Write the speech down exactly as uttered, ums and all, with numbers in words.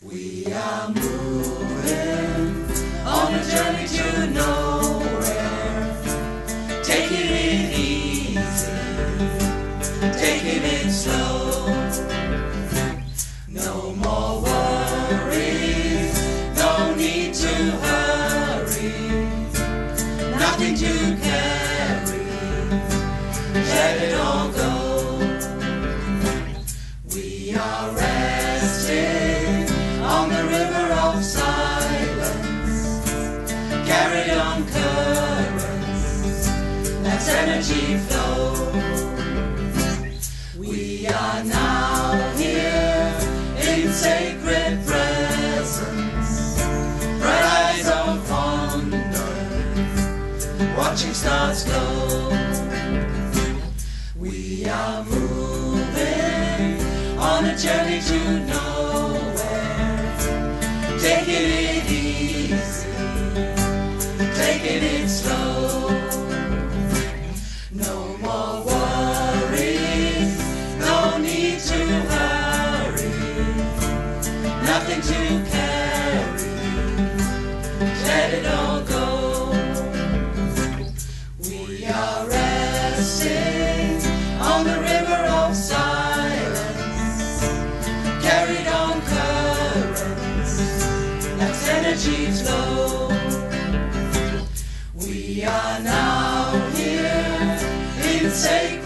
We are moving on a journey to nowhere, taking it easy, taking it slow. No more worries, no need to hurry, nothing to carry, let it all go. We are resting on the river of silence, carried on currents, that's energy flow. We are now here in sacred presence, bright eyes of wonder, watching stars glow. We are moving on a journey to nowhere, taking it easy, taking it slow. No more worries, no need to hurry, nothing to carry, let it all go. We are resting on the river of silence, carried on currents, that's energy flow. We are now here in sacred